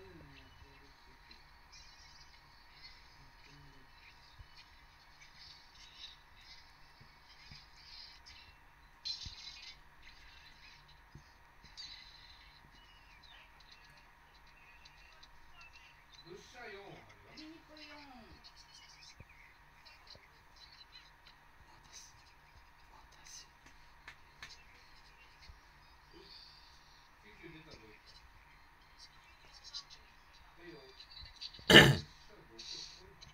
いうのやってるし、やってみる。 ブッシャー4あるよ。 ミニプ4。 救急出たぞ。はいよ。したらどうしよう。これか。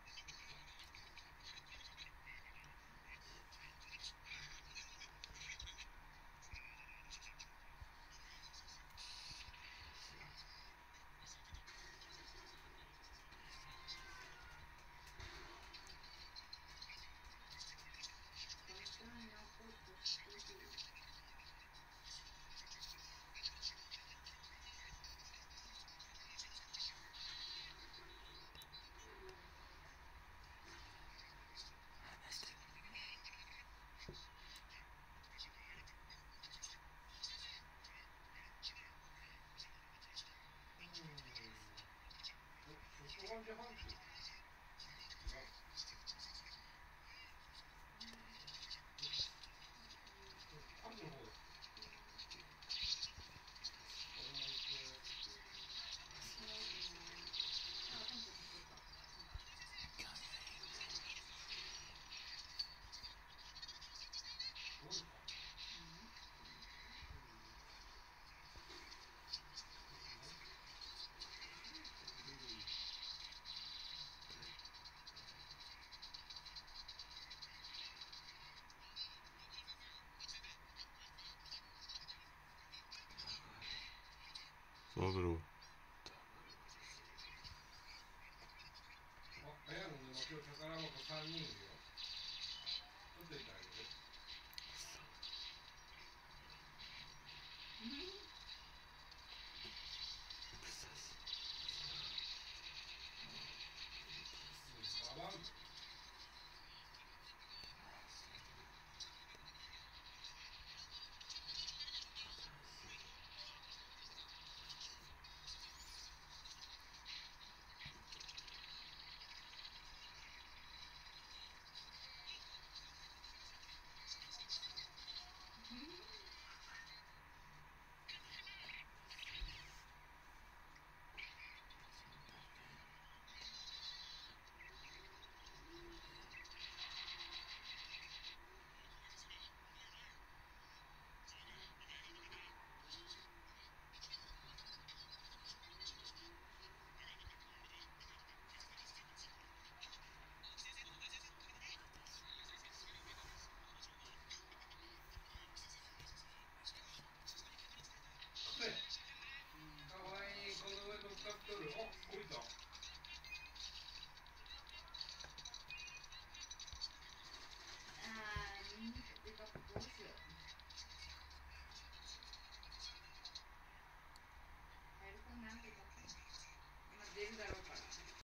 バカなことしてる。 初版自販機。違う。あるの方だ。俺も行く。 私も行きます。あ、うんこさせた。 ゴルか。 うん。 マグロ。 あ、綾野沼今日宝箱3人いるよ。